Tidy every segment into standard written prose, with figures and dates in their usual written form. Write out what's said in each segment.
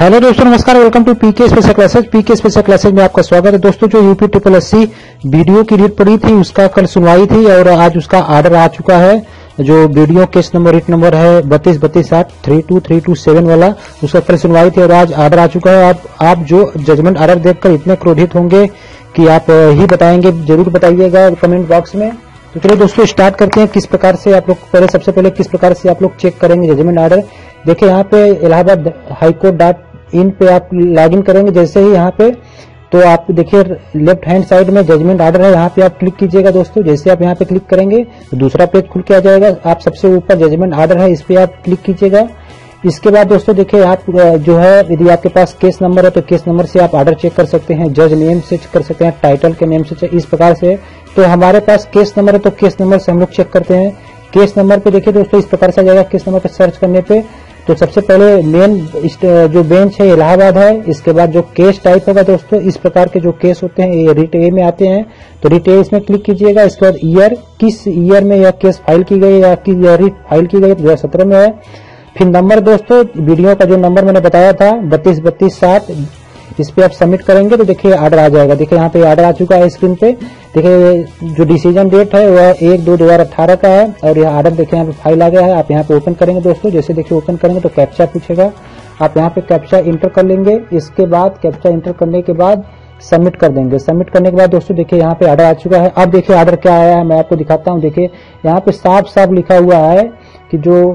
Hello दोस्तों, नमस्कार। Welcome to PK special classes. PK special classes में आपका स्वागत है। दोस्तों, जो यूपी ट्रिपल एससी वीडियो की रीड पड़ी थी उसका कल सुनवाई थी और आज उसका आर्डर आ चुका है। जो video case number writ number है 32-32-8-32327 वाला, उसका कल सुनवाई थी और आज आर्डर आ चुका है। आप जो जजमेंट आर्डर देखकर इतने क्रोधित होंगे कि आप ही बताएंगे, जरूर बताइएगा कमेंट बॉक्स में। तो चलिए दोस्तों, स्टार्ट करते हैं। किस प्रकार से आप लोग सबसे पहले किस प्रकार से आप लोग चेक करेंगे जजमेंट आर्डर। देखिए, यहाँ पे इलाहाबाद हाईकोर्ट.इन पे आप लॉगिन करेंगे। जैसे ही यहाँ पे तो आप देखिए लेफ्ट हैंड साइड में जजमेंट आर्डर है, यहाँ पे आप क्लिक कीजिएगा दोस्तों। जैसे आप यहाँ पे क्लिक करेंगे तो दूसरा पेज खुल के आ जाएगा। आप सबसे ऊपर जजमेंट आर्डर है, इस पे आप क्लिक कीजिएगा। इसके बाद दोस्तों देखिए, आप जो है यदि आपके पास केस नंबर है तो केस नंबर से आप आर्डर चेक कर सकते हैं, जज नेम से चेक कर सकते हैं, टाइटल के नेम से, इस प्रकार से। तो हमारे पास केस नंबर है तो केस नंबर से हम लोग चेक करते हैं। केस नंबर पे देखिए दोस्तों, इस प्रकार से आ जाएगा। केस नंबर पे सर्च करने पे तो सबसे पहले मेन जो बेंच है इलाहाबाद है। इसके बाद जो केस टाइप होगा दोस्तों, इस प्रकार के जो केस होते हैं ये रिट ए में आते हैं, तो रिट ए इसमें क्लिक कीजिएगा। इसके बाद ईयर, किस ईयर में यह केस फाइल की गई या किस रिट फाइल की गई, 2017 में है। फिर नंबर दोस्तों, वीडियो का जो नंबर मैंने बताया था 32-32-7, इस पे आप सबमिट करेंगे तो देखिए आर्डर आ जाएगा। देखिए यहाँ पे आर्डर आ चुका है स्क्रीन पे। देखिए जो डिसीजन डेट है वह 1/2/2018 का है और यह आर्डर देखिए यहाँ पे फाइल आ गया है। आप यहाँ पे ओपन करेंगे दोस्तों। जैसे देखिए ओपन करेंगे तो कैप्चा पूछेगा, आप यहाँ पे कैप्चा इंटर कर लेंगे। इसके बाद कैप्चा इंटर करने के बाद सबमिट कर देंगे। सबमिट करने के बाद दोस्तों देखिए यहाँ पे आर्डर आ चुका है। अब देखिए आर्डर क्या आया है, मैं आपको दिखाता हूँ। देखिए यहाँ पे साफ साफ लिखा हुआ है कि जो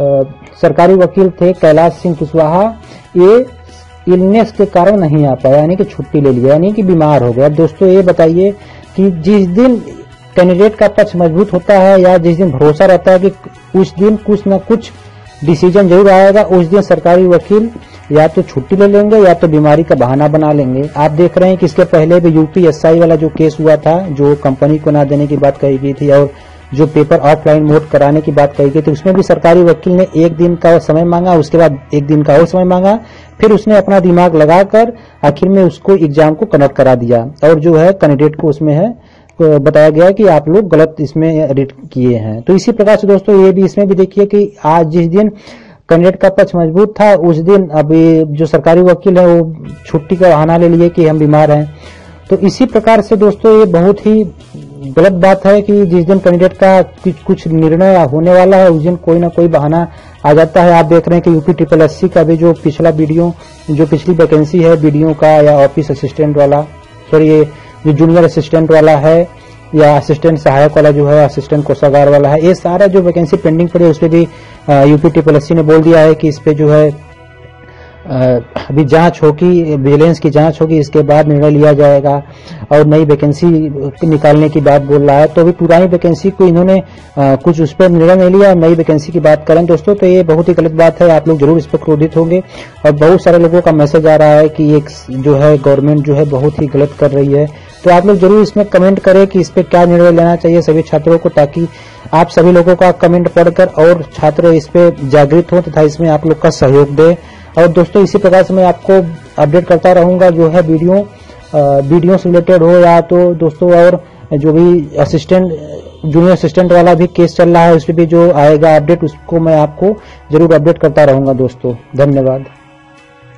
सरकारी वकील थे कैलाश सिंह कुशवाहा, ये इलनेस के कारण नहीं आ पाया, यानी कि छुट्टी ले लिया, यानी कि बीमार हो गया। दोस्तों ये बताइए कि जिस दिन कैंडिडेट का पक्ष मजबूत होता है या जिस दिन भरोसा रहता है कि उस दिन कुछ न कुछ डिसीजन जरूर आएगा, उस दिन सरकारी वकील या तो छुट्टी ले लेंगे या तो बीमारी का बहाना बना लेंगे। आप देख रहे हैं कि इसके पहले भी यूपीएसआई वाला जो केस हुआ था, जो कंपनी को ना देने की बात कही गई थी और जो पेपर ऑफलाइन मोड कराने की बात कही गई थी, उसमें भी सरकारी वकील ने एक दिन का समय मांगा, उसके बाद एक दिन का और समय मांगा, फिर उसने अपना दिमाग लगाकर आखिर में उसको एग्जाम को कंडक्ट करा दिया और जो है कैंडिडेट को उसमें है बताया गया कि आप लोग गलत इसमें रीड किए हैं। तो इसी प्रकार से दोस्तों ये भी इसमें भी देखिए कि आज जिस दिन कैंडिडेट का पक्ष मजबूत था उस दिन अभी जो सरकारी वकील है वो छुट्टी का बहाना ले लिए कि हम बीमार हैं। तो इसी प्रकार से दोस्तों ये बहुत ही गलत बात है कि जिस दिन कैंडिडेट का कुछ निर्णय होने वाला है उस दिन कोई ना कोई बहाना आ जाता है। आप देख रहे हैं कि यूपी ट्रिपल एससी का भी जो पिछला वीडियो, जो पिछली वैकेंसी है वीडियो का या ऑफिस असिस्टेंट वाला, सॉरी ये जो जूनियर असिस्टेंट वाला है या असिस्टेंट सहायक वाला जो है, असिस्टेंट कोषागार वाला है, ये सारा जो वैकेंसी पेंडिंग पड़ी है उस पर भी यूपी ट्रिपल एससी ने बोल दिया है कि इस पे जो है अभी जांच होगी, विजिलेंस की जांच होगी, इसके बाद निर्णय लिया जाएगा और नई वैकेंसी निकालने की बात बोल रहा है। तो अभी पुरानी वैकेंसी को इन्होंने कुछ उस पर निर्णय नहीं लिया, नई वैकेंसी की बात करें दोस्तों तो ये बहुत ही गलत बात है। आप लोग जरूर इस पर क्रोधित होंगे और बहुत सारे लोगों का मैसेज आ रहा है कि एक जो है गवर्नमेंट जो है बहुत ही गलत कर रही है। तो आप लोग जरूर इसमें कमेंट करें कि इस पर क्या निर्णय लेना चाहिए सभी छात्रों को, ताकि आप सभी लोगों का कमेंट पढ़कर और छात्र इस पे जागृत हो तथा इसमें आप लोग का सहयोग दें। और दोस्तों इसी प्रकार से मैं आपको अपडेट करता रहूंगा, जो है वीडियो से रिलेटेड हो या तो दोस्तों और जो भी असिस्टेंट जूनियर असिस्टेंट वाला भी केस चल रहा है उस पर भी जो आएगा अपडेट उसको मैं आपको जरूर अपडेट करता रहूंगा दोस्तों। धन्यवाद।